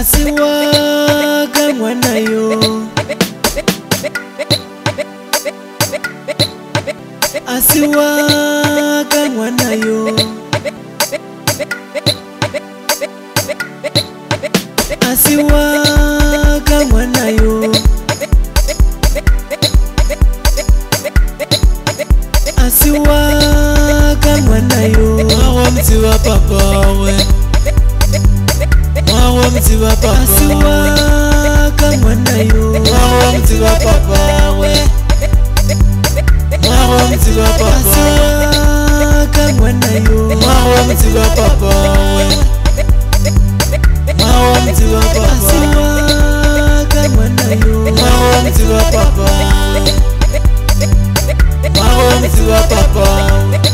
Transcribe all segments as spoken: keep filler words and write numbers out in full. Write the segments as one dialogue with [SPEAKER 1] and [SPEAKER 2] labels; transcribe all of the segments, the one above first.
[SPEAKER 1] asiwa kamwana yo asiwa kamwana yo asiwa kamwana yo asiwa kamwana yo
[SPEAKER 2] mwawa mziwa papa we mwawa mziwa papa
[SPEAKER 1] asiwa kamwana yo
[SPEAKER 2] mwawa mziwa papa we mwawa mziwa papa
[SPEAKER 1] asiwa kamwana yo
[SPEAKER 2] mwawa mziwa papa we mwawa mziwa papa
[SPEAKER 1] asiwa kamwana yo
[SPEAKER 2] mwawa mziwa papa we mwawa mziwa papa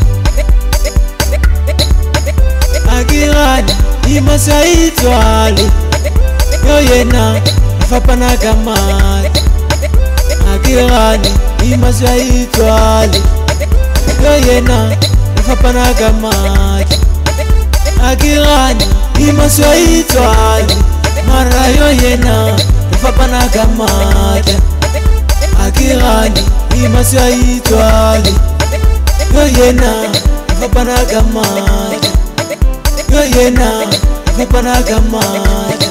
[SPEAKER 1] agirani imasaitwale yoyena afapana kamati agirani imasaitwale yoyena afapana kamati agirani imasaitwale mara yoyena afapana kamati agirani imasaitwale yoyena afapana kamati yoyena afapana kamati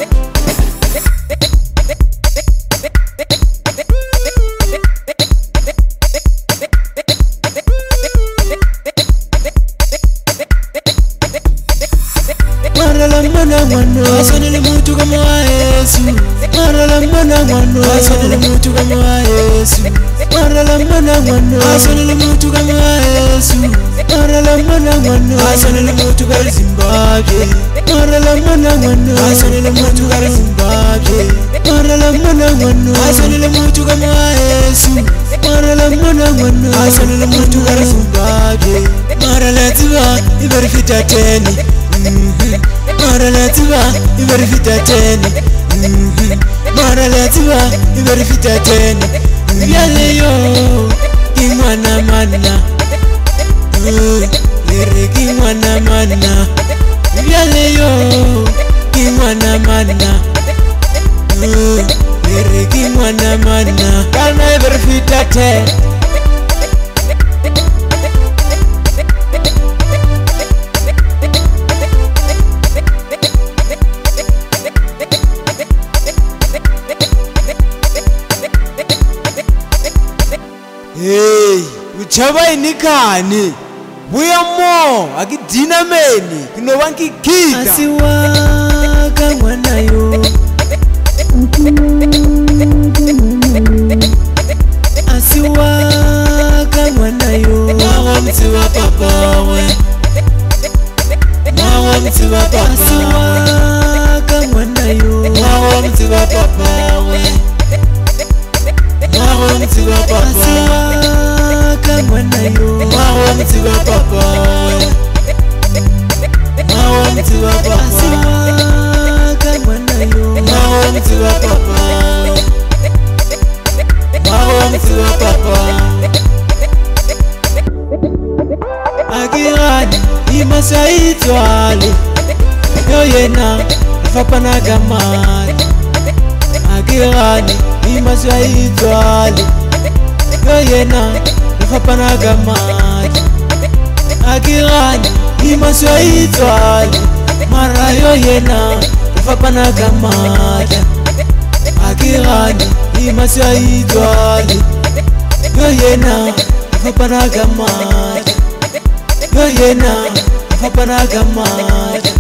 [SPEAKER 1] marala mwana mwano
[SPEAKER 2] asonele mutu kama wa Yesu
[SPEAKER 1] marala mwana mwano
[SPEAKER 2] asonele mutu kama wa Yesu
[SPEAKER 1] marala mwana mwano
[SPEAKER 2] asonele mutu kama wa Yesu
[SPEAKER 1] marala mwana mwano
[SPEAKER 2] asonele mutu kama Zimbabwe
[SPEAKER 1] marala mwana mwano
[SPEAKER 2] asonele mutu kama Zimbabwe
[SPEAKER 1] marala mwana mwano
[SPEAKER 2] asonele mutu kama wa Yesu
[SPEAKER 1] marala mwana mwano
[SPEAKER 2] asonele mutu kama Zimbabwe marala tiba iberifita teni marala tiba iberifita teni marala tiba iberifita teni
[SPEAKER 1] vyaleyo
[SPEAKER 2] kimwana mana lere kimwana mana
[SPEAKER 1] vyaleyo
[SPEAKER 2] kimwana mana lere kimwana mana
[SPEAKER 1] kana iberifita teni
[SPEAKER 2] hey uchaba inikani buya mo akidina meni kinova nkigida
[SPEAKER 1] asiwa kamwana yo asiwa kamwana yo
[SPEAKER 2] mwawa mziwa papa we mwawa mziwa papa
[SPEAKER 1] asiwa kamwana yo
[SPEAKER 2] mwawa mziwa papa we mwawa mziwa papa
[SPEAKER 1] asiwa kamwana yo
[SPEAKER 2] mwawa mziwa papa we mwawa mziwa papa
[SPEAKER 1] asiwa kamwana yo
[SPEAKER 2] mwawa mziwa papa we mwawa mziwa papa
[SPEAKER 1] agirani imasaitwale yoyena afapana kamati agirani imasaitwale yoyena afapana kamati agirani imasaitwale mara yoyena afapana kamati agirani imasaitwale yoyena afapana kamati yoyena afapana kamati